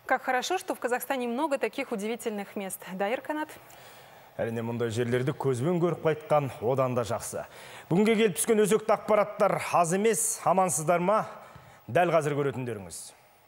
Как хорошо, что в Казахстане много таких удивительных мест. Да, Ерканат? Әрине мұндай жерлерді көзбен көріп қайтқан одан да жақсы. Бүгінге келіп түскен өзекті ақпараттар аз емес, амансыздар ма? Дәл қазір көретіндеріңіз.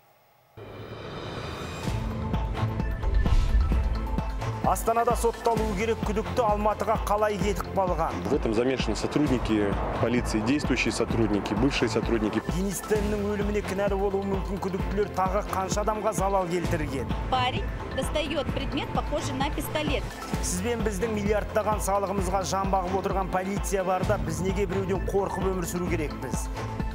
Астанада сотталуы керек күдікті Алматыға қалай кетіп қалған? В этом замешаны сотрудники полиции, действующие сотрудники, бывшие сотрудники. Денис Теннің өліміне кінәлі болуы мүмкін күдіктілер тағы қанша адамға залал келтірген? Парень достает предмет, похожий на пистолет. Сізбен біздің миллиардтаған салығымызға жан бағып отырған полиция барда, біз неге біреуден қорқып өмір сүру керекпіз?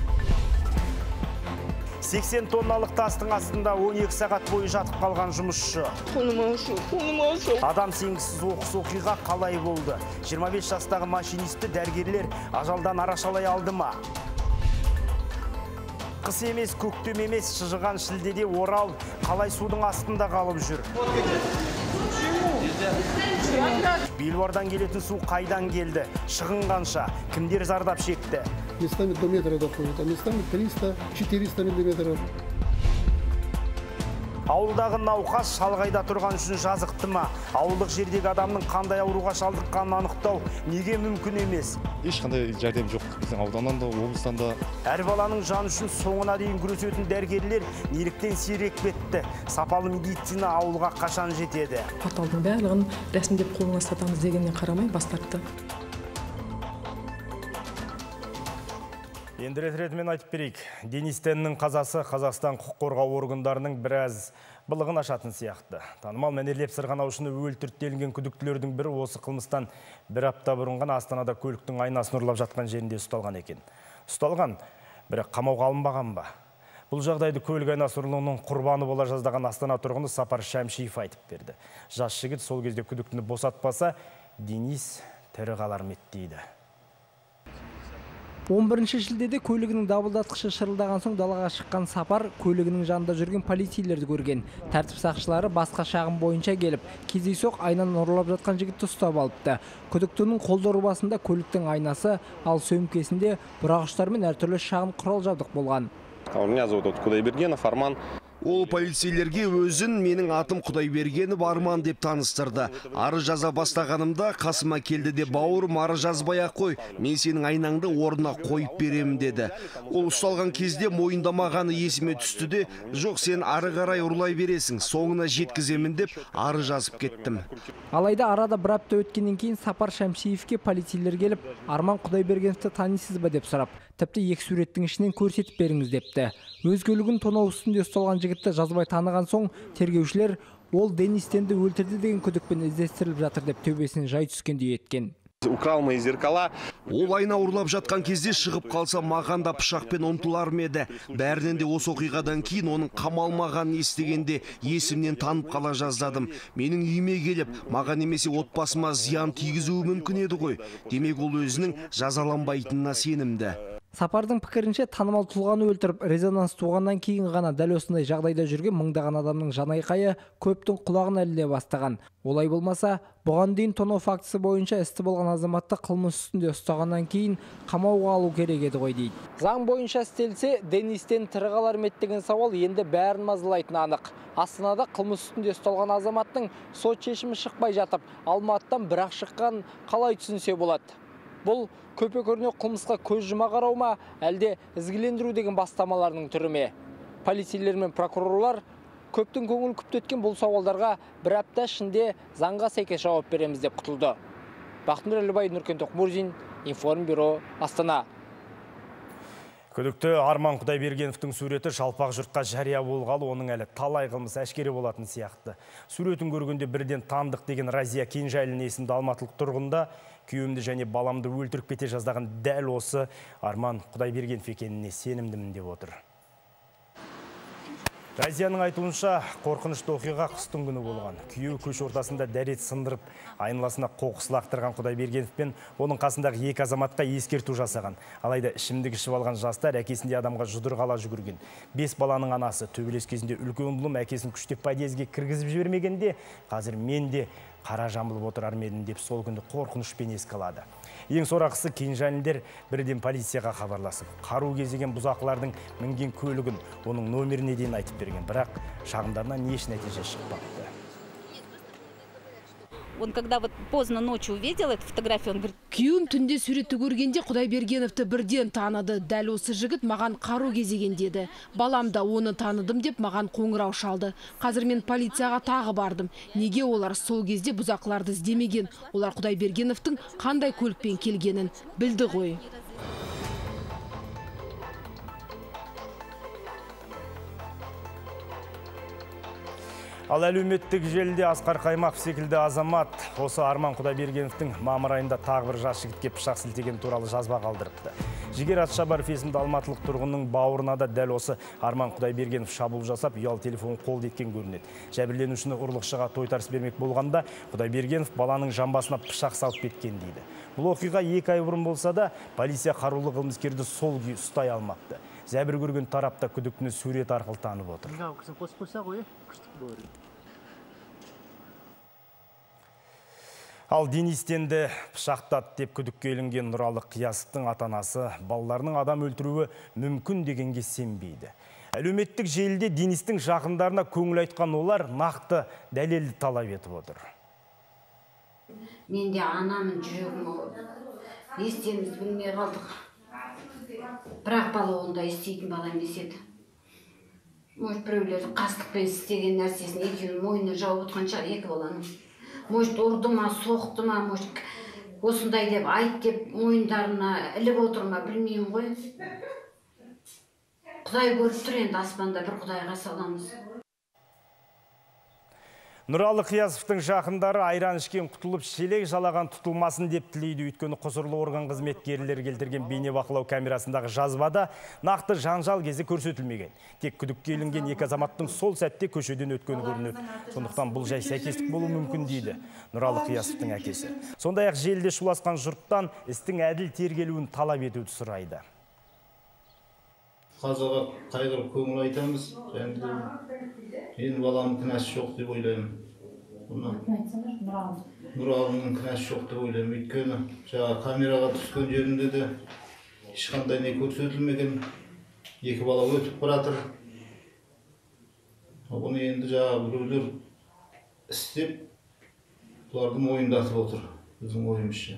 80 тонналық тастың астында 12 сағат бойы жатып қалған жұмысшы. Адам сенгісіз оқыс оқиға қалай болды? 25 жастағы машинисті дәрігерлер ажалдан арашалай алды ма? Қыс емес, көктем емес, шыжыған шілдеде Орал қалай судың астында қалып жүр? Белуардан келетін су қайдан келді? Шығын қанша? Кімдер зардап шекті? Местами до метра доходит, а местами 300-400 миллиметров. Ауылдағы науқас шалғайда тұрған үшін жазықты ма? Ауылдық жердегі адамның қандай ауруға шалдыққанын анықтау неге мүмкін емес? Ешқандай жәрдем жоқ біздің ауданнан да, облыстан да. Әр баланың жаны үшін соңына дейін күресетін дәрігерлер неліктен сирек кетті? Сапалы медицина ауылға қашан жетеді? Порталдың барлығын рәсімдеп қолына сатамыз дегеннен қарамай бас тартты. Енді ретімен айтып берейік. Денис Теннің қазасы Қазақстан құқық қорғау органдарының біраз былығын ашатын сияқты. Танымал мәнерлеп сырғанаушыны өлтіртелінген күдіктілердің бірі осы қылмыстан бір апта бұрын ғана Астанада көліктің айнасын ұрлап жатқан жерінде ұсталған екен. Ұсталған, бірақ қамауға алынбаған ба? Бұл жағдайды көлік айнасы ұрлығының құрбаны бола жаздаған Астана тұрғыны Сапар Шәмшиев айтып берді. Жас жігіт сол кезде күдіктіні босатпаса, Денис тірі қалар ма еді дейді. 11 шілдеде көлігінің дабылдатқышы шырылдаған соң далаға шыққан Сапар көлігінің жанында жүрген полицейлерді көрген. Тәртіп сақшылары басқа шағым бойынша келіп, кездейсоқ айнаны ұрлап жатқан жігітті ұстап алыпты. Күдіктінің қолдорбасында көліктің айнасы, ал сөмкесінде бұрағыштар мен әртүрлі шағын құрал жабдық болған. Меня зовут Құдайбергенов Арман. Ол полицейлерге өзін менің атым Құдайбергенов Арман деп таныстырды. Арыз жаза бастағанымда қасыма келді де бауырым арыз жазбай-ақ қой, мен сенің айнаңды орнына қойып беремін деді. Ол ұсталған кезде мойындамағаны есіме түсті де, жоқ сен ары қарай ұрлай бересің, соңына жеткіземін деп арыз жазып кеттім. Алайда арада бір апта өткеннен кейін Сапар Шәмшиевке полицейлер келіп, Арман Құдайбергеновті танисыз ба деп сұрап, тіпті екі суреттің ішінен көрсетіп беріңіз депті. Өз көлігін тонау үстінде ұсталған жігітті жазбай таныған соң, тергеушілер ол Денис Тенді өлтірді деген күдікпен іздестіріліп жатыр деп төбесін жай түскендей еткен. Украл мои зеркала. Ол айна ұрлап жатқан кезде шығып қалса, маған да пышақпен ұмтылар еді. Бәрінен де осы оқиғадан кейін оның қамалмағанын естігенде есімнен танып қала жаздадым. Менің үйіме келіп, маған немесе отбасыма зиян тигізуі мүмкін еді ғой. Демек ол өзінің жазаланбайтынына сенімді. Сапардың пікірінше танымал тұлғаны өлтіріп, резонанс туғаннан кейін ғана дәл осындай жағдайда жүрген мыңдаған адамның жанайқайы көптің құлағын іліне бастаған. Олай болмаса, бұған дейін тонау фактісі бойынша істі болған азаматты қылмыс үстінде ұстағаннан кейін қамауға алу керек еді ғой дейді. Заң бойынша істелсе, Денистен тірі қалар ма еді деген сауал енді бәрін мазалайтыны анық. Астанада қылмыс үстінде ұсталған азаматтың сот шешімі шықпай жатып, Алматыдан бір-ақ шыққан қалай түсінсе болады. Бұл көпе-көрнеу қылмысқа көз жұма қарау ма, әлде ізгілендіру деген бастамаларының түрі ме? Полицейлер мен прокурорлар көптің көңіл күптеткен бұл сауалдарға бір апта ішінде заңға сәйкес жауап береміз деп құтылды. Бақтындар Әлібай, Нұркен Тоқмурзин, Информбюро, Астана. Күдікті Арман Құдайбергеновтың суреті жалпақ жұртқа жария болғалы, оның әлі талай қылмыс әшкере болатын сияқты. Суретін көргенде бірден тандық деген Разия Кенжайлин есімді алматылық тұрғында күйеуімді және баламды өлтіріп кете жаздаған дәл осы Арман Құдайбергенов екеніне сенімдімін деп отыр. Разияның айтуынша қорқынышты оқиға қыстың күні болған. Күйеуі көш ортасында дәрет сындырып, айналасына қоқыс лақтырған Құдайбергенов пен оның қасындағы екі азаматқа ескерту жасаған. Алайда ішімдік ішіп алған жастар әкесінде адамға жұдырғала жүгірген. 5 баланың анасы төбелес кезінде үлкен ұлым әкесін күштеп подъезге кіргізіп жібермегенде, қазір мен де қара жамылып отырар ма едім деп сол күнді қорқынышпен еске алады. Ең сорақысы кенжанилер бірден полицияға хабарласып, қару кезеген бұзақылардың мінген көлігін, оның номеріне дейін айтып берген. Бірақ шағымдарынан еш нәтиже шықпапты. Он когда вот поздно ночью увидел эту фотографию, он говорит: күйеуім түнде суретті көргенде Құдайбергеновті бірден таныды. Дәл осы жігіт маған қару кезеген деді. Балам да оны таныдым деп маған қоңырау шалды. Қазір мен полицияға тағы бардым. Неге олар сол кезде бұзақыларды іздемеген? Олар Құдайбергеновтың қандай көлікпен келгенін білді ғой. Ал әлеуметтік желіде Асқар Қаймақ секілді азамат осы Арман Құдайбергеновтің мамыр айында тағы бір жас жігітке пышақ сілтеген туралы жазба қалдырыпты. Жігер Атшабаров есімді алматылық тұрғынның бауырына да дәл осы Арман Құдайбергенов шабуыл жасап, ұялы телефон қолды еткен көрінеді. Жәбірленушіні ұрлықшыға тойтарыс бермек болғанда, Құдайбергенов баланың жамбасына пышақ салып кеткен дейді. Бұл оқиға 2 ай бұрын болса да, полиция қарулы қылмыскерді сол күйі ұстай алмапты. Зәбір көрген тарапта күдіктіні сурет арқылы танып отыр. Ал Денистенді пышақтады деп күдікке ілінген Нұралы Қиясовтың ата-анасы балаларының адам өлтіруі мүмкін дегенге сенбейді. Әлеуметтік желіде Денистің жақындарына көңіл айтқан олар нақты дәлелді талап етіп отыр. Мен де анамын жүрегім естеміз білмей қалдық. Бірақ бала онда істейтін бала емес еді. Может, біреулер қастықпен істеген нәрсесін екеуін мойнына жауып отқан шығар екі баланың. Может, ұрды ма, соқты ма, может, осындай деп айт деп мойындарына іліп отыр ма, білмеймін ғой. Құдай көріп тұр, енді аспанда бір Құдайға саламыз. Нұралы Қиясовтың жақындары айран ішкен құтылып, шелек жалаған тұтылмасын деп тілейді. Өйткені құзырлы орган қызметкерлері келтірген бейнебақылау камерасындағы жазбада нақты жанжал кезі көрсетілмеген. Тек күдікке ілінген екі азаматтың сол сәтте көшеден өткені көрінеді. Сондықтан бұл жай сәйкестік болуы мүмкін дейді Нұралы Қиясовтың әкесі. Сондай-ақ желіде шуласқан жұрттан істің әділ тергелуін талап етуді сұрайды. Қазаға қайғырып көңіл айтамыз. Енді баламның кінәсі жоқ деп ойлаймын. Нұралының кінәсі жоқ деп ойлаймын. Өйткені жаңа камераға түскен жерінде де ешқандай не көрсетілмеген. Екі бала өтіп баратыр. Оны енді жаңа біреулер істеп, бұларды мойындатып отыр, біздің ойымызша.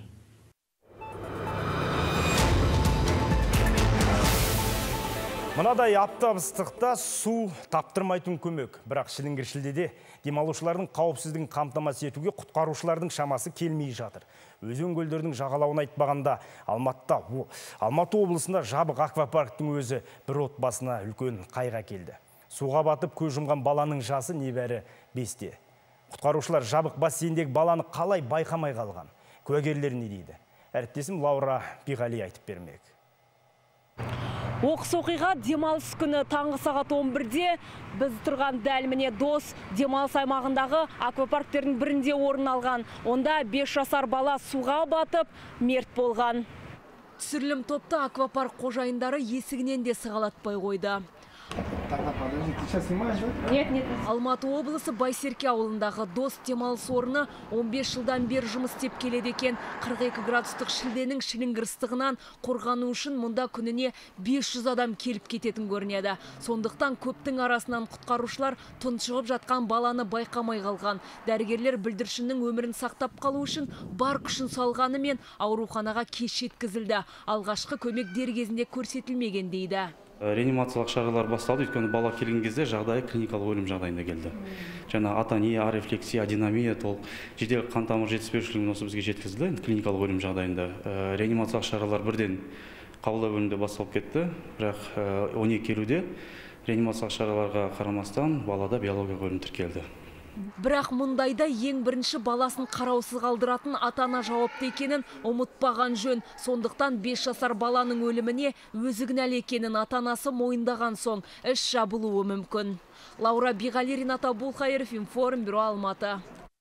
Мынадай аптап ыстықта су таптырмайтын көмек. Бірақ шіліңгір шілдеде демалушылардың қауіпсіздігін қамтамасыз етуге құтқарушылардың шамасы келмей жатыр. Өзен көлдердің жағалауын айтпағанда Алматы облысында жабық аквапарктың өзі бір отбасына үлкен қайға келді. Суға батып көз жұмған баланың жасы небәрі 5-те. Құтқарушылар жабық бассейндегі баланы қалай байқамай қалған? Куәгерлер не дейді? Әріптесім Лаура Биғали айтып бермек. Оқыс оқиға демалыс күні таңғы сағат 11-де біз тұрған дәл міне Дос демалыс аймағындағы аквапарктердің бірінде орын алған. Онда 5 жасар бала суға батып, мерт болған. Түсірілім топта аквапарк қожайындары есігінен де сығалатпай қойды. Алматы облысы Байсерке ауылындағы Дос демалыс орны 15 жылдан бері жұмыс істеп келеді екен. 42 градустық шілденің шіліңгір ыстығынан қорғану үшін мұнда күніне 500 адам келіп кететін көрінеді. Сондықтан көптің арасынан құтқарушылар тұншығып жатқан баланы байқамай қалған. Дәрігерлер бүлдіршіннің өмірін сақтап қалу үшін бар күшін салғанымен ауруханаға кеш жеткізілді. Алғашқы көмек дер кезінде көрсетілмеген дейді. Реанимациялық шаралар басталды, өйткені бала келген кезде жағдайы клиникалық өлім жағдайында келді. Жаңа атония, арефлексия, адинамия, толық жедел қан тамыр жетіспеушілігін осы бізге жеткізілді, клиникалық өлім жағдайында. Реанимациялық шаралар бірден қабылдау бөлімінде басталып кетті, бірақ 12 келуде реанимациялық шараларға қарамастан балада биологиялық өлім тіркелді. Бірақ мұндайда ең бірінші баласын қараусыз қалдыратын ата-ана жауапты екенін ұмытпаған жөн. Сондықтан 5 жасар баланың өліміне өзі кінәлі екенін ата-анасы мойындаған соң іс жабылуы мүмкін. Лаура Биғали, Ринат Абулқайыров, Информ бюро, Алматы.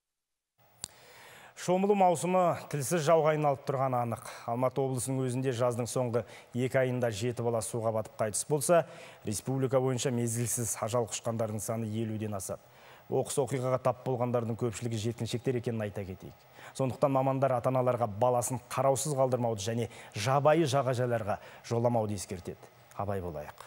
Шомылу маусымы тілсіз жауға айналып тұрған анық. Алматы облысының өзінде жаздың соңғы 2 айында 7 бала суға батып қайтыс болса, республика бойынша мезгілсіз ажал құшқандардың саны 50-ден асады. Оқыс оқиғаға тап болғандардың көпшілігі жеткіншектер екенін айта кетейік. Сондықтан мамандар ата-аналарға баласын қараусыз қалдырмауды және жабайы жағажайларға жоламауды ескертеді. Абай болайық.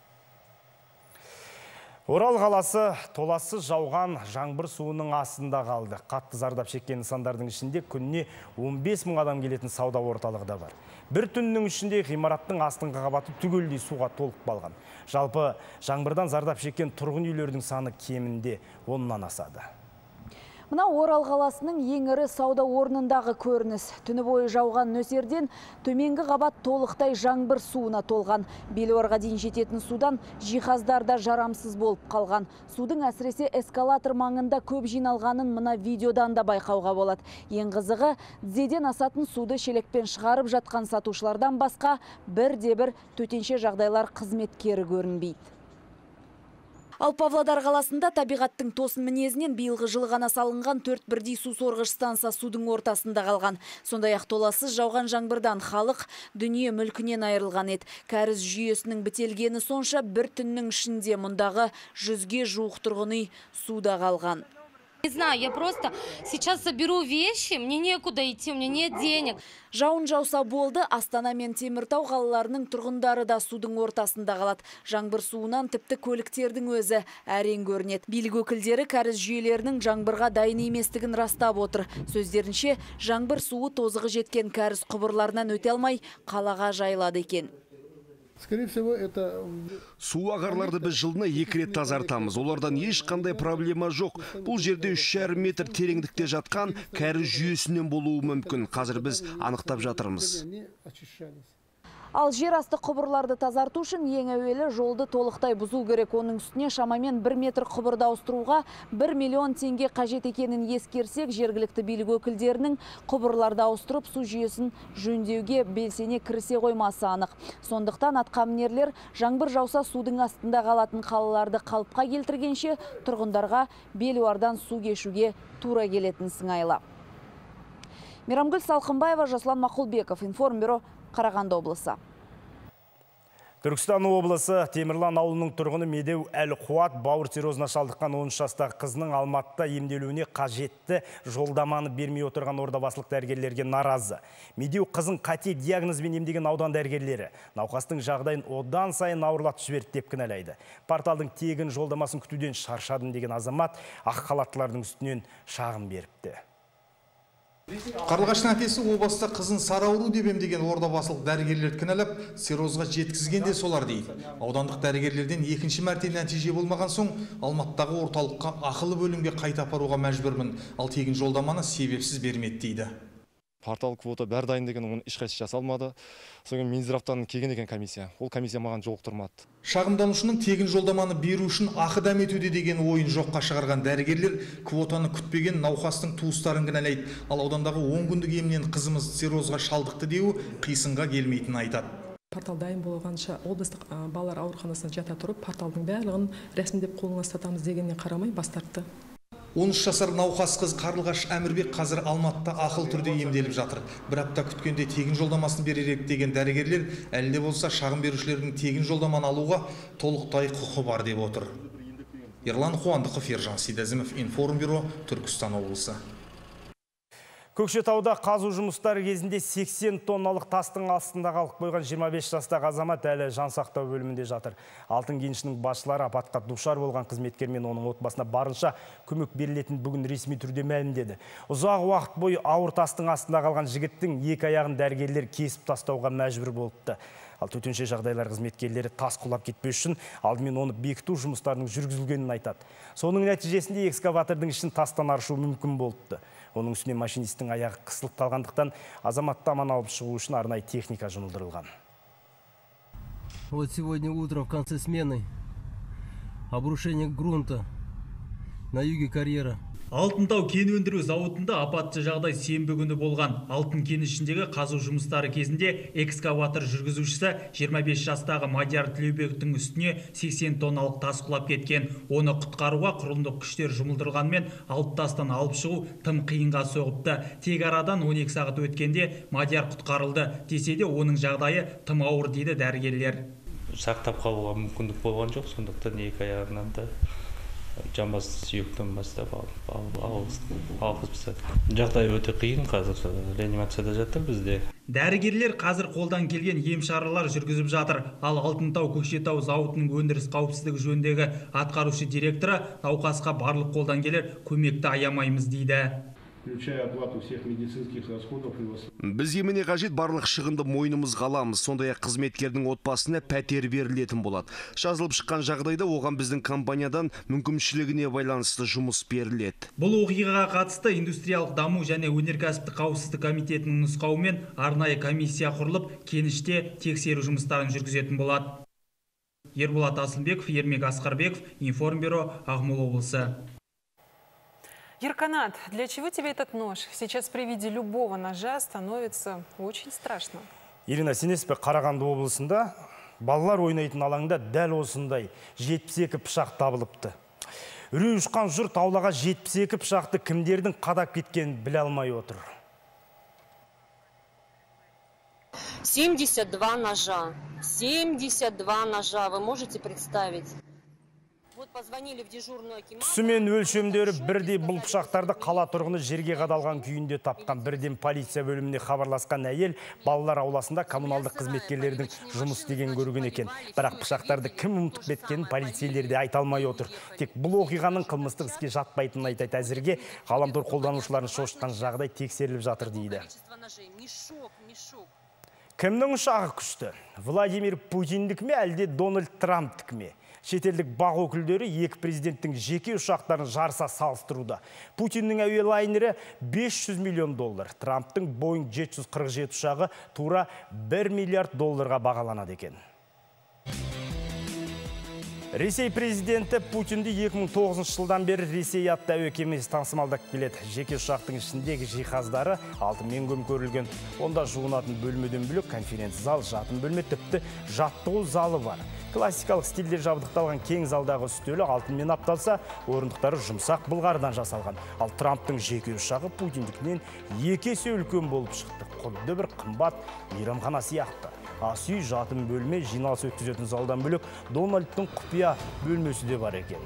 Орал қаласы толассыз жауған жаңбыр суының астында қалды. Қатты зардап шеккен нысандардың ішінде күніне 15 мың адам келетін сауда орталығы да бар. Бір түннің ішінде ғимараттың астыңғы қабаты түгелдей суға толып қалған. Жалпы жаңбырдан зардап шеккен тұрғын үйлердің саны кемінде 10-нан асады. Мына Орал қаласының ең ірі сауда орнындағы көрініс. Түні бойы жауған нөсерден төменгі қабат толықтай жаңбыр суына толған. Белуарға дейін жететін судан жиһаздар да жарамсыз болып қалған. Судың әсіресе эскалатор маңында көп жиналғанын мына видеодан да байқауға болады. Ең қызығы, тізеден асатын суды шелекпен шығарып жатқан сатушылардан басқа бірде-бір төтенше жағдайлар қызметкері көрінбейді. Ал Павлодар қаласында табиғаттың тосын мінезінен биылғы жылы ғана салынған 4 бірдей су сорғыш станса судың ортасында қалған. Сондай-ақ толассыз жауған жаңбырдан халық дүние мүлкінен айырылған еді. Кәріз жүйесінің бітелгені сонша бір түннің ішінде мұндағы 100-ге жуық тұрғын үй суда қалған. Не знаю, я просто сейчас соберу вещи, мне некуда идти, у меня нет денег. Жауын жауса болды, Астана мен Теміртау қалаларының тұрғындары да судың ортасында қалады. Жаңбыр суынан тіпті көліктердің өзі әрең көрінеді. Билік өкілдері кәріз жүйелерінің жаңбырға дайын еместігін растап отыр. Сөздерінше, жаңбыр суы тозығы жеткен кәріз құбырларынан өте алмай қалаға жайылады екен. Скорее всего, это... Су ағарларды біз жылына 2 рет тазартамыз. Олардан ешқандай проблема жоқ. Бұл жерде 3,5 метр тереңдікте жатқан кәріз жүйесінен болуы мүмкін. Қазір біз анықтап жатырмыз. Ал жер асты құбырларды тазарту үшін ең әуелі жолды толықтай бұзу керек. Оның үстіне шамамен 1 метр құбырды ауыстыруға 1 миллион теңге қажет екенін ескерсек, жергілікті билік өкілдерінің құбырларды ауыстырып су жүйесін жөндеуге белсене кірісе қоймасы анық. Сондықтан атқамінерлер жаңбыр жауса судың астында қалатын қалаларды қалыпқа келтіргенше тұрғындарға белуардан су кешуге тура келетін сыңайлы. Мейрамгүл Салқынбаева, Жасұлан Мақұлбеков, Информбюро, Қарағанды облысы. Түркістан облысы Темірлан ауылының тұрғыны Медеу Әлқуат бауыр циррозына шалдыққан 13 жастағы қызының Алматыда емделуіне қажетті жолдаманы бермей отырған ордабасылық дәрігерлерге наразы. Медеу қызын қате диагнозбен емдеген аудан дәрігерлері науқастың жағдайын одан сайын ауырлатып жіберді деп кінәлайды. Порталдың тегін жолдамасын күтуден шаршадым деген азамат ақ халаттылардың үстінен шағым беріпті. Қарлығаштың әкесі облыста қызын сары ауру деп емдеген ордабасылық дәрігерлер кінәлап, циррозға жеткізген де солар дейді. Аудандық дәрігерлерден екінші мәрте нәтиже болмаған соң, Алматыдағы орталыққа ақылы бөлімге қайта апаруға мәжбүрмін. Ал тегін жолдаманы себепсіз бермеді дейді. Портал квота бәр дайын деген оны ешқайсы жасалмады. Соң Минздравтан келген екен комиссия. Ол комиссия маған жолықтырмады. Шағымданушының тегін жолдаманы беру үшін ақы дәметуде деген ойын жоққа шығарған дәрігерлер квотаны күтпеген науқастың туыстарын кінәлайды. Ал аудандағы 10 күндік емнен қызымыз циррозға шалдықты деуі қисынға келмейтінін айтады. Портал дайын болғанша облыстық балалар ауруханасына жата тұрып, порталдың барлығын рәсімдеп қолыңа ұстатамыз дегеніне қарамай бас тартты. 13 жасар науқас қыз Қарлығаш Әмірбек қазір Алматыда ақыл түрде емделіп жатыр. Бір апта күткенде тегін жолдамасын беререк деген дәрігерлер әлі де болса шағым берушілердің тегін жолдаманы алуға толықтай құқы бар деп отыр. Ерлан Қуандықов, Ержан Сейдәзімов, Информбюро, Түркістан облысы. Көкшетауда қазу жұмыстары кезінде 80 тонналық тастың астында қалып қойған 25 жастағы азамат әлі жансақтау бөлімінде жатыр. Алтын кенішінің басшылары апатқа душар болған қызметкер мен оның отбасына барынша көмек берілетін бүгін ресми түрде мәлімдеді. Ұзақ уақыт бойы ауыр тастың астында қалған жігіттің екі аяғын дәрігерлер кесіп тастауға мәжбүр болыпты. Ал төтенше жағдайлар қызметкерлері тас құлап кетпес үшін алдымен оны бекіту жұмыстарының жүргізілгенін айтады. Соның нәтижесінде экскаватордың ішін тастан аршу мүмкін болыпты. Оның үстіне машинистің аяғы қысылып қалғандықтан азаматты аман алып шығу үшін арнайы техника жұмылдырылған. Вот сегодня утром в конце смены обрушение грунта на юге карьера. Алтынтау кен өндіру зауытында апатты жағдай сенбі күні болған. Алтын кенішіндегі қазу жұмыстары кезінде экскаватор жүргізушісі 25 жастағы Мадияр Тілеубектің үстіне 80 тонналық тас құлап кеткен. Оны құтқаруға құрылымдық күштер жұмылдырғанмен алып тастан алып шығу тым қиынға соғыпты. Тек арадан 12 сағат өткенде Мадияр құтқарылды. Десе де оның жағдайы тым ауыр дейді дәрігерлер. Сақтап қалуға мүмкіндік болған жоқ, сондықтан екі аяғынан да жамбас сүйектен бастап алғызып тастадық. Жағдай өте қиын, қазір реанимацияда жатыр бізде. Дәрігерлер қазір қолдан келген ем шаралар жүргізіп жатыр. Ал Алтынтау Көкшетау зауытының өндіріс қауіпсіздігі жөніндегі атқарушы директоры науқасқа барлық қолдан келер көмекті аямаймыз дейді. Включая оплату всех медицинских расходов. Бізге міне қажет барлық шығынды мойнымызға аламыз. Сондай-ақ қызметкердің отбасына пәтер берілетін болады. Жазылып шыққан жағдайда оған біздің компаниядан мүмкіншілігіне байланысты жұмыс беріледі. Бұл оқиғаға қатысты индустриялық даму және өнеркәсіптік қауіпсіздік комитетінің нұсқауымен арнайы комиссия құрылып, кеніште тексеру жұмыстарын жүргізетін болады. Ерболат Асылбеков, Ермек Асқарбеков, Информбюро, Ақмола облысы. Ерканат, для чего тебе этот нож? Сейчас при виде любого ножа становится очень страшно. Ирина, сенесіз бе, Қарағанды облысында балалар ойнайтын алаңда дәл осындай 72 пышақ табылыпты. Үрей ұшқан жұрт аулаға 72 пышақты кімдердің қадап кеткенін біле алмай отыр. 72 ножа. 72 ножа. Вы можете представить? Түсімен өлшемдері бірдей бұл пышақтарды қала тұрғыны жерге қадалған күйінде тапқан. Бірден полиция бөліміне хабарласқан әйел балалар ауласында коммуналдық қызметкерлердің жұмыс деген көрген екен. Бірақ пышақтарды кім ұмытып кеткенін полицейлер де айта алмай отыр. Тек бұл оқиғаның қылмыстық іске жатпайтынын айтады. Әзірге ғаламтор қолданушыларын шошытқан жағдай тексеріліп жатыр дейді. Кімнің ұшағы күшті? Владимир Путиндік ме, әлде Дональд Трамптік ме? Шетелдік бақ өкілдері екі президенттің жеке ұшақтарын жарыса салыстыруда. Путиннің әуе лайнері $500 миллион, Трамптың Boeing 747 ұшағы тура $1 миллиард бағаланады екен. Ресей президенті Путинді 2009 жылдан бері Ресей атты әуе кемесі тасымалдап келеді. Жеке ұшақтың ішіндегі жиһаздары алтынмен көмкерілген. Онда жуынатын бөлмеден бөлек конференц зал, жатын бөлме, тіпті жаттығу залы бар. Классикалық стильде жабдықталған кең залдағы үстелі алтынмен апталса, орындықтары жұмсақ былғардан жасалған. Ал Трамптың жеке ұшағы Путиндікінен 2 есе үлкен болып шықты. Құдды бір қымбат мейрамхана сияқты. Ас үй, жатын бөлме, жиналыс өткізетін залдан бөлек Дональдтың құпия бөлмесі де бар екен.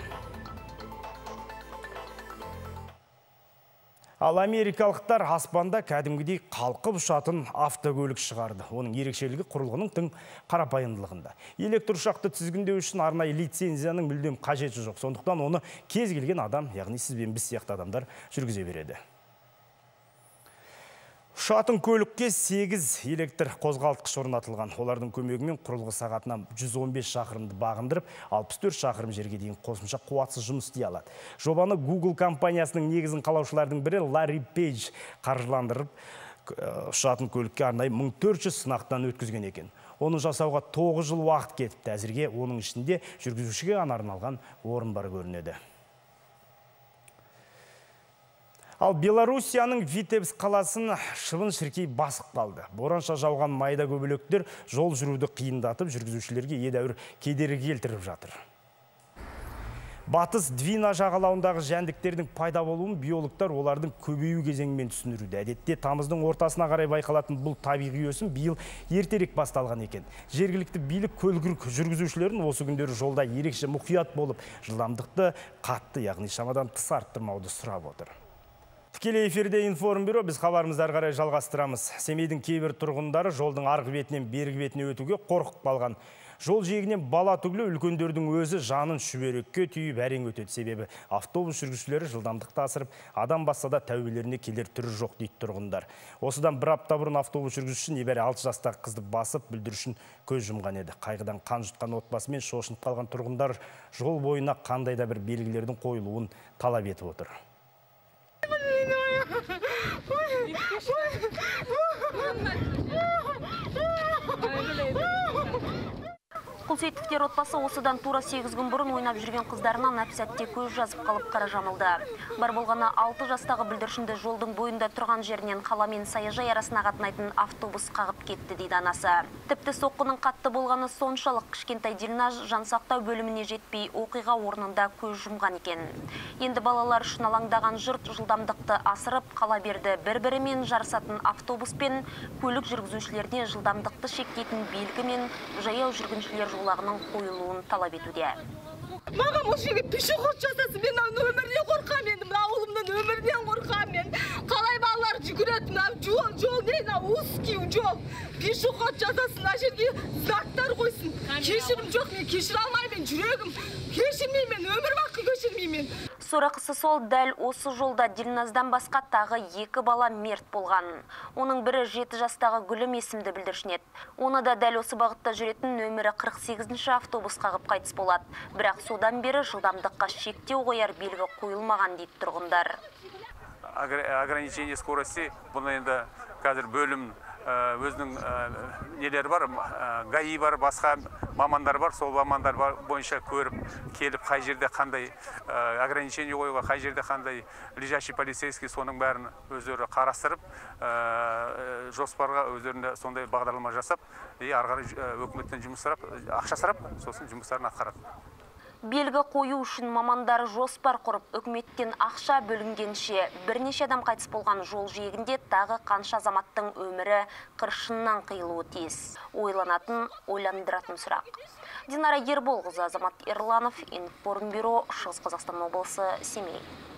Ал америкалықтар аспанда кәдімгідей қалқып ұшатын автокөлік шығарды. Оның ерекшелігі құрылғының тың қарапайымдылығында. Электр ұшақты тізгіндеу үшін арнайы лицензияның мүлдем қажеті жоқ. Сондықтан оны кез келген адам, яғни сіз бен біз сияқты адамдар жүргізе береді. Ұшатын көлікке 8 электр қозғалтқыш орнатылған. Олардың көмегімен құрылғы сағатына 115 шақырымды бағындырып, 64 шақырым жерге дейін қосымша қуатсыз жұмыс істей алады. Жобаны Google компаниясының негізін қалаушылардың бірі Ларри Пейдж қаржыландырып, ұшатын көлікке арнайы 1400 сынақтан өткізген екен. Оны жасауға 9 жыл уақыт кетіпті. Әзірге оның ішінде жүргізушіге арналған орын бар көрінеді. Ал Белоруссияның Витебск қаласын шыбын-шіркей басып қалды. Боранша жауған майда көбелектер жол жүруді қиындатып, жүргізушілерге едәуір кедергі келтіріп жатыр. Батыс Двина жағалауындағы жәндіктердің пайда болуын биологтар олардың көбею кезеңімен түсіндіруде. Әдетте тамыздың ортасына қарай байқалатын бұл табиғи өсім биыл ертерек басталған екен. Жергілікті билік көлік жүргізушілерін осы күндері жолда ерекше мұқият болып, жылдамдықты қатты, яғни шамадан тыс арттырмауды сұрап отыр. Тікелей эфирде Информбюро, біз хабарымызды ары қарай жалғастырамыз. Семейдің кейбір тұрғындары жолдың арғы бетінен бергі бетіне өтуге қорқып қалған. Жол жиегінен бала түгілі үлкендердің өзі жанын шүберекке түйіп әрең өтеді. Себебі автобус жүргізушілері жылдамдықты асырып, адам басса да тәуелеріне келер түрі жоқ дейді тұрғындар. Осыдан бір апта бұрын автобус жүргізушісі небәрі 6 жастағы қызды басып бүлдіршін көз жұмған еді. Қайғыдан қан жұтқан отбасымен шошынып қалған тұрғындар жол бойына қандай да бір белгілердің қойылуын талап етіп отыр. Құлсейітовтер отбасы осыдан тура 8 күн бұрын ойнап жүрген қыздарынан әп-сәтте көз жазып қалып қара жамылды. Бар болғаны 6 жастағы бүлдіршінді жолдың бойында тұрған жерінен қала мен саяжай арасына қатынайтын автобус қағып кетті дейді анасы. Тіпті соққының қатты болғаны соншалық кішкентай Дильнаж жансақтау бөліміне жетпей оқиға орнында көз жұмған екен. Енді балалар үшін алаңдаған жұрт жылдамдықты асырып қала берді. Бір-бірімен жарысатын автобус пен көлік жүргізушілеріне жылдамдықты шектейтін белгі мен жаяу жүргіншілер жолағының қойылуын талап етуде. Маған осы жерге пешеход жасасын, мен өмірінен қорқам, енді мына ауылымның өмірінен қорқам мен. Қалай балалар жүгіреді, мына жол не, мына узкий жол. Пешеход жасасын, мына жерге знактар қойсын. Кешірім жоқ, мен кешіре алмаймын, жүрегім. Кешірмеймін, өмір бақи кешірмеймін. Сорақысы сол, дәл осы жолда Дилназдан басқа тағы 2 бала мерт болған. Оның бірі 7 жастағы Гүлім есімді бүлдіршін еді. Оны да дәл осы бағытта жүретін нөмірі 48-ші автобус қағып қайтыс болады. Бірақ содан бері жылдамдыққа шектеу қояр белгі қойылмаған дейді тұрғындар. Ограничение скорости, бұны енді қазір бөлім өзінің нелер бар, ГАИ бар, басқа мамандар бар, сол мамандар бойынша көріп, келіп, қай жерде қандай ограничение қоюға, қай жерде қандай лежащий полицейский, соның бәрін өздері қарастырып, жоспарға өздерінде сондай бағдарлама жасап, арғары өкіметтен жұмыс сұрап, ақша сұрап, сосын жұмыстарын атқарады. Белгі қою үшін мамандары жоспар құрып, үкіметтен ақша бөлінгенше бірнеше адам қайтыс болған жол жиегінде тағы қанша азаматтың өмірі қыршыннан қиылуы тиіс. Ойланатын, ойландыратын сұрақ. Динара Ерболқызы, Азамат Ерланов, Информбюро, Шығыс Қазақстан облысы, Семей.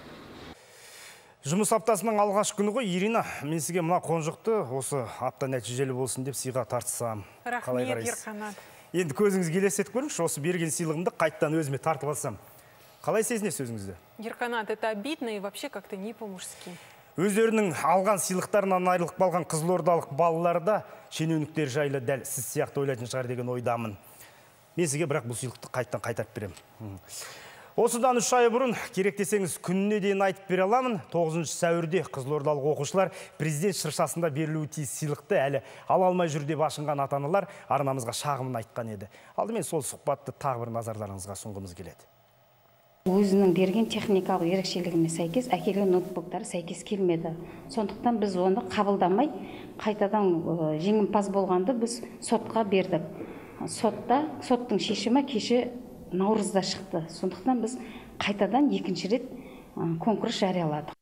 Жұмыс аптасының алғаш күні ғой, Ирина, мен сізге мына қонжықты осы апта нәтижелі болсын деп сыйға тартсам. Рахмет, Ерқанат. Енді көзіңізге елестетіп көріңізші, осы берген сыйлығымды қайттан өзіме тартып алсам. Қалай сезінесіз өзіңізді? Ерқанат, это обидно и вообще как-то не по-мужски. Өздерінің алған сыйлықтарынан айырылып қалған қызылордалық балалар да шенеуніктер жайлы дәл сіз сияқты ойлайтын шығар деген ойдамын. Мен сізге бірақ бұл сыйлықты қайттан қайтарып беремін. Осыдан 3 ай бұрын, керек десеңіз күніне дейін айтып бере аламын, 9 сәуірде қызылордалық оқушылар президент шыршасында берілуі тиіс сыйлықты әлі ала алмай жүр деп ашынған ата-аналар арнамызға шағымын айтқан еді. Алдымен сол сұхбатты тағы бір назарларыңызға ұсынғымыз келеді. Өзінің берген техникалық ерекшелігіне сәйкес әкелген ноутбуктары сәйкес келмеді. Сондықтан біз оны қабылдамай, қайтадан жеңімпаз болғанды біз сотқа бердік. Соттың шешімі кеше наурызда шықты. Сондықтан біз қайтадан 2-ші рет конкурс жарияладық.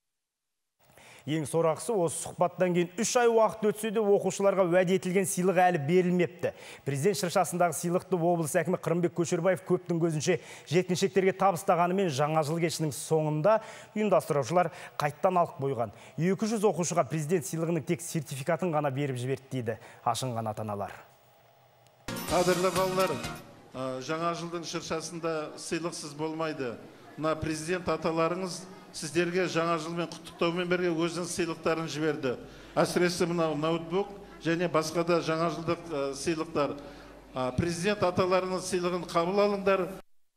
Ең сорақысы, осы сұхбаттан кейін 3 ай уақыт өтсе де оқушыларға уәде етілген сыйлық әлі берілмепті. Президент шыршасындағы сыйлықты облыс әкімі Қырымбек Көшербаев көптің көзінше жеткіншектерге табыстағанымен жаңа жыл кешінің соңында ұйымдастырушылар қайттан алып қойған. 200 оқушыға президент сыйлығының тек сертификатын ғана беріп жіберді дейді ашынған ата-аналар. Қадірлі балалар, жаңа жылдың шыршасында сыйлықсыз болмайды. Мына президент аталарыңыз сіздерге жаңа жылмен құттықтаумен бірге өзінің сыйлықтарын жіберді. Әсіресе мынау ноутбук және басқа да жаңа жылдық сыйлықтар. Президент аталарыңыз сыйлығын қабыл алыңдар.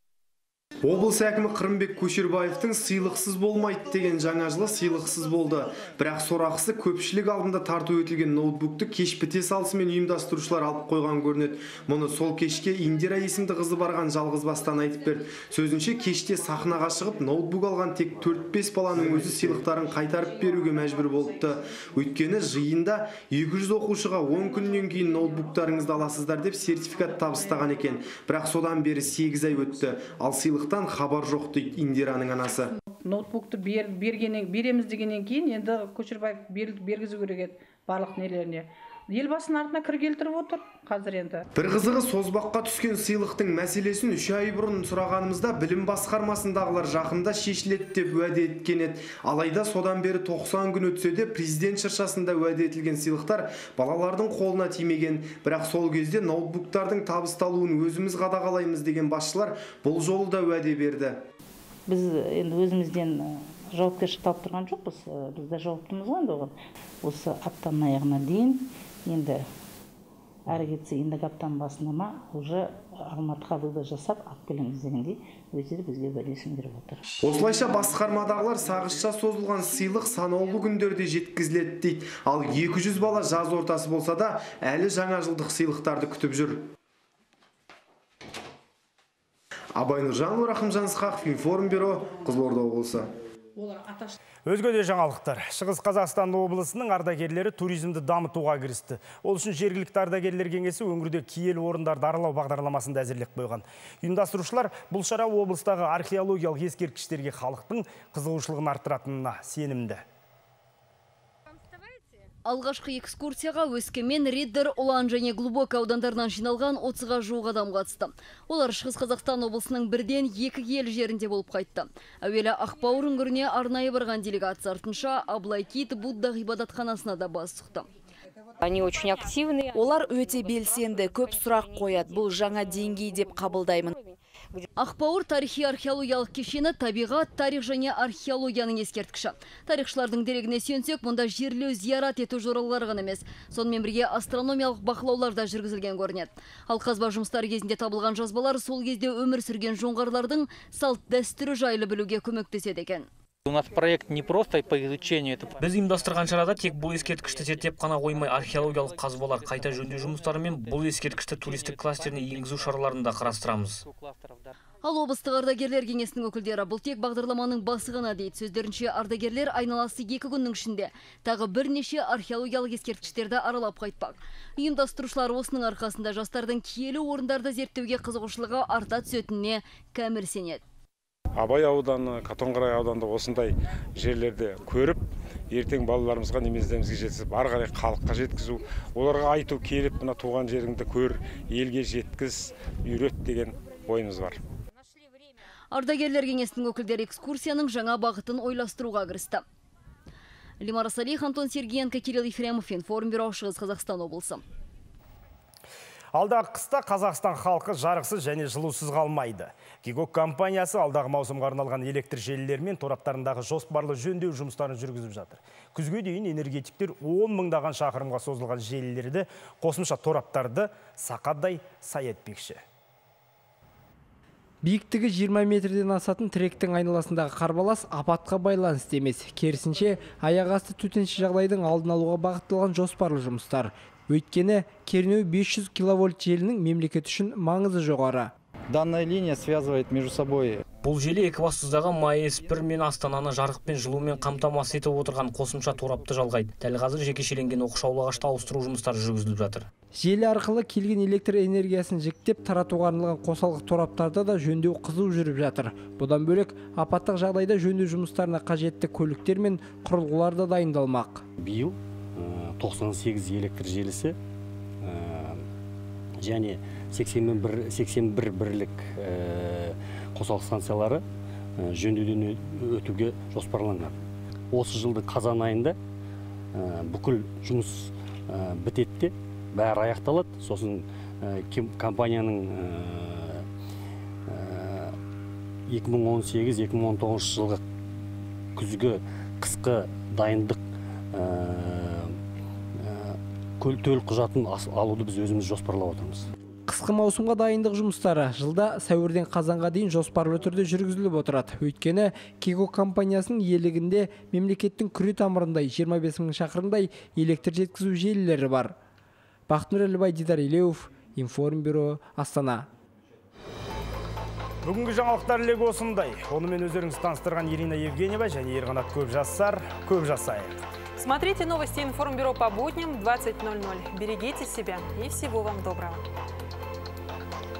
Облыс әкімі Қырымбек Көшербаевтың сыйлықсыз болмайды деген жаңа жылы сыйлықсыз болды. Бірақ сорақысы көпшілік алдында тарту етілген ноутбукты кеш біте салысымен ұйымдастырушылар алып қойған көрінеді. Мұны сол кешке Индира есімді қызы барған жалғыз бастан айтып берді. Сөзінше кеште сахнаға шығып ноутбук алған тек 4-5 баланың өзі сыйлықтарын қайтарып беруге мәжбүр болыпты. Өйткені жиында 200 оқушыға 10 күннен кейін ноутбуктарыңызды аласыздар деп сертификат табыстаған екен. Бірақ содан бері 8 ай өтті. Ал сыйлықтан хабар жоқ дейді Индираның анасы. Ноутбукты береміз дегеннен кейін енді Көшербаев бергізу керек еді барлық нелеріне. Елбасының артына кір келтіріп отыр қазір енді. Бір қызығы созбаққа түскен сыйлықтың мәселесін 3 ай бұрын сұрағанымызда білім басқармасындағылар жақында шешіледі деп уәде еткен еді. Алайда содан бері 90 күн өтсе де президент шыршасында уәде етілген сыйлықтар балалардың қолына тимеген. Бірақ сол кезде ноутбуктардың табысталуын өзіміз қадағалаймыз деген басшылар бұл жолы да уәде берді. Біз енді өзімізден жауапкершілік алып тұрған жоқпыз. Біз де жауаптымыз ғой оған. Осы аптаның аяғына дейін енді әрі кетсе енді аптаның басында ма уже Алматы қабылды жасап алып келеміз дегендей өздері бізге уәдесін беріп отыр. Осылайша басқармадағылар сағызша созылған сыйлық санаулы күндерде жеткізіледі дейді. Ал 200 бала жаз ортасы болса да әлі жаңа жылдық сыйлықтарды күтіп жүр. Абай Нұржанұлы, Рахымжан Ысқақов, Информбюро, Қызылорда облысы. Өзге де жаңалықтар. Шығыс Қазақстан облысының ардагерлері туризмді дамытуға кірісті. Ол үшін жергілікті ардагерлер кеңесі өңірде киелі орындарды аралау бағдарламасын әзірлеп қойған. Ұйымдастырушылар бұл шара облыстағы археологиялық ескерткіштерге халықтың қызығушылығын арттыратынына сенімді. Алғашқы экскурсияға Өскемен, Риддер, Ұлан және Глубок аудандарынан жиналған 30-ға жуық адам қатысты. Олар Шығыс Қазақстан облысының бірден 2 ел жерінде болып қайтты. Әуелі Ақбауыр үңгіріне арнайы барған делегация артынша Аблайкит Будда ғибадатханасына да бас сұқты. Они очень активны. Олар өте белсенді, көп сұрақ қояды. Бұл жаңа деңгей деп қабылдаймын. Ақбауыр тарихи археологиялық кешені табиғат, тарих және археологияның ескерткіші. Тарихшылардың дерегіне сүйенсек, мұнда жерлеу, зиярат ету жоралары ғана емес, сонымен бірге астрономиялық бақылаулар да жүргізілген көрінеді. Ал қазба жұмыстары кезінде табылған жазбалар сол кезде өмір сүрген жоңғарлардың салт дәстүрі жайлы білуге көмектеседі екен. У нас проект не просто по изучению. Біз ұйымдастырған шарада тек бұл ескерткішті зерттеп қана қоймай, археологиялық қазбалар, қайта жөндеу жұмыстары мен бұл ескерткішті туристік кластеріне енгізу шараларын да қарастырамыз. Ал облыстық ардагерлер кеңесінің өкілдері бұл тек бағдарламаның басы ғана дейді. Сөздерінше ардагерлер айналасы 2 күннің ішінде тағы бірнеше археологиялық ескерткіштерді аралап қайтпақ. Ұйымдастырушылар осының арқасында жастардың киелі орындарды зерттеуге қызығушылығы арта түсетініне кәміл сенеді. Абай ауданы, Қатонқарай ауданында осындай жерлерді көріп, ертең балаларымызға неміздерімізге жеткізіп, ары қарай халыққа жеткізу, оларға айту, келіп, мына туған жеріңді көр, елге жеткіз, үйрет деген ойымыз бар. Ардагерлер кеңесінің өкілдері экскурсияның жаңа бағытын ойластыруға кірісті. Лимара Салих, Антон Сергеенко, Кирилл Ефремов, Информбюро, Шығыс Қазақстан облысы. Алдағы қыста Қазақстан халқы жарықсыз және жылусыз қалмайды. Кигок компаниясы алдағы маусымға арналған электр желілері мен тораптарындағы жоспарлы жөндеу жұмыстарын жүргізіп жатыр. Күзге дейін энергетиктер 10 мыңдаған шақырымға созылған желілерді, қосымша тораптарды сақадай сай етпекші. Биіктігі 20 метрден асатын тіректің айналасындағы қарбалас апатқа байланысты емес. Керісінше, аяқ асты төтенше жағдайдың алдын алуға бағытталған жоспарлы жұмыстар. Өйткені кернеу 500 киловольт желінің мемлекет үшін маңызы жоғары. Данная линия связывает между собой. Бұл желі Екібастұздағы МАЭС-1 мен Астананы жарықпен жылумен қамтамасыз етіп отырған қосымша торапты жалғайды. Дәл қазір жекешеленген оқшаулағашты ауыстыру жұмыстары жүргізіліп жатыр. Желі арқылы келген электр энергиясын жіктеп таратуға арналған қосалқы тораптарда да жөндеу қызу жүріп жатыр. Бұдан бөлек апаттық жағдайда жөндеу жұмыстарына қажетті көліктер мен құрылғылар да дайындалмақ. Биыл 98 электр желісі және 81 бірлік қосалқы станциялары жөндеуден өтуге жоспарланған. Осы жылдың қазан айында бүкіл жұмыс бітетті, бәрі аяқталады. Сосын компанияның 2018-2019 жылғы күзгі қысқы дайындық төл құжатын алуды біз өзіміз жоспарлап отырмыз. Қысқы маусымға дайындық жұмыстары жылда сәуірден қазанға дейін жоспарлы түрде жүргізіліп отырады. Өйткені Кигок компаниясының иелігінде мемлекеттің күре тамырындай 25 мың шақырымдай электр жеткізу желілері бар. Бақтынұр Әлібай, Дидар Елеуов, Информбюро, Астана. Бүгінгі жаңалықтар легі осындай. Онымен өздеріңіз таныстырған Ирина Евгеньева және Ерғанат Көпжасар. Көп жасайық. Смотрите новости Информбюро по будням 20:00. Берегите себя и всего вам доброго.